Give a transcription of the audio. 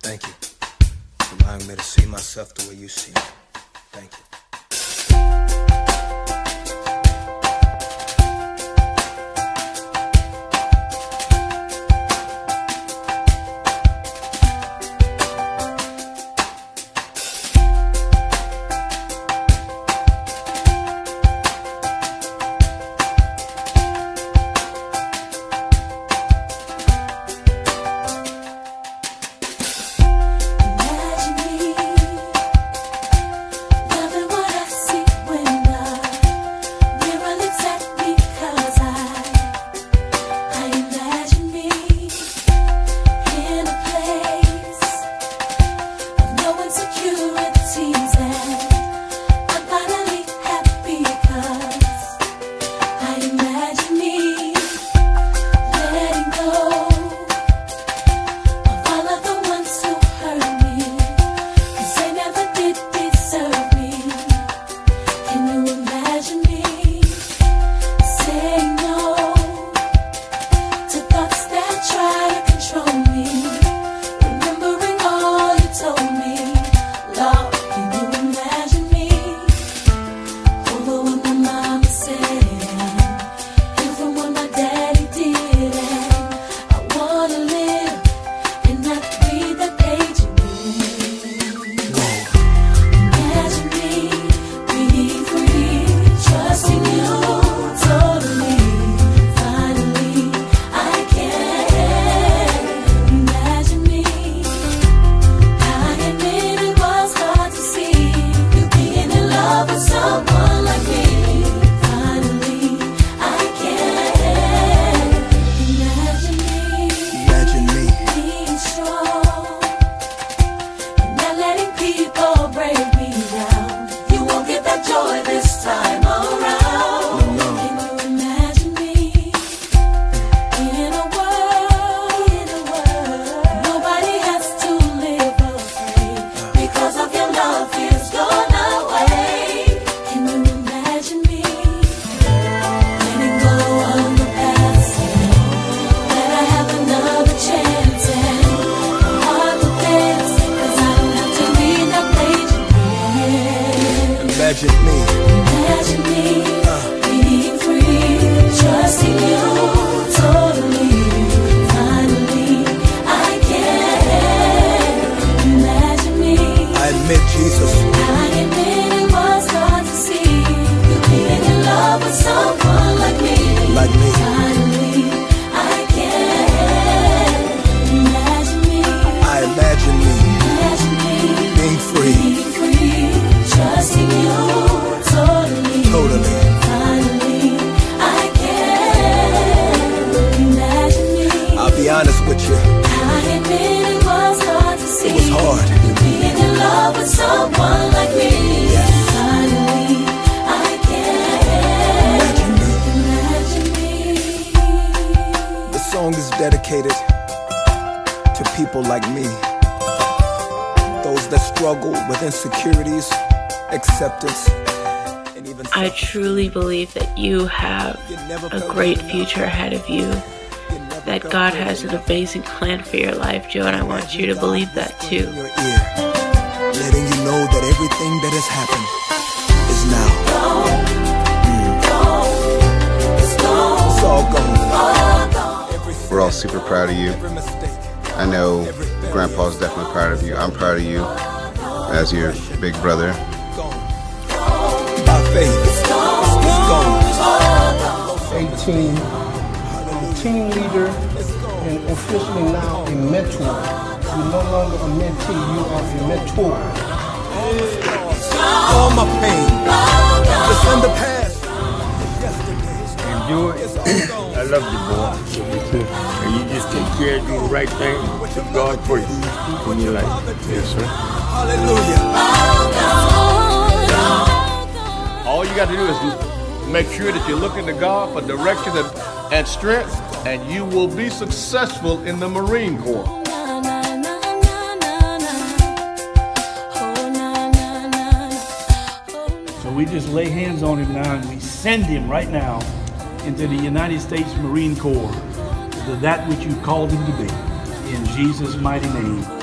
Thank you for allowing me to see myself the way you see me. Thank you. Imagine me being free, trusting you totally. Finally, I can imagine me. I admit, Jesus, I admit it was hard to see you being in love with someone like me. like me. Finally, I can imagine me. I imagine me being free, trusting you totally. Finally, I can imagine me. I'll be honest with you, I admit it was hard to see. it was hard. You being in love with someone like me. Yes. Finally, I can imagine me. This song is dedicated to people like me, those that struggle with insecurities, acceptance, and even I truly believe that you have a great future ahead of you, that God has an amazing plan for your life, Joe, and I want you to believe that too. in your ear, letting you know that everything that has happened is now. It's all gone. We're all super proud of you. Every mistake. I know Grandpa's definitely proud of you. I'm proud of you as your big brother. By faith, it's gone. 18, team leader, and officially now a mentor. You're no longer a mentee, you are a mentor. All my pain, it's in the past. Enjoy it. I love you, boy. And you just take care of doing the right thing to God for you in your life. Yes, sir. Hallelujah. All you got to do is make sure that you're looking to God for direction and strength, and you will be successful in the Marine Corps. So we just lay hands on him now and we send him right now into the United States Marine Corps, to that which you called him to be. In Jesus' mighty name.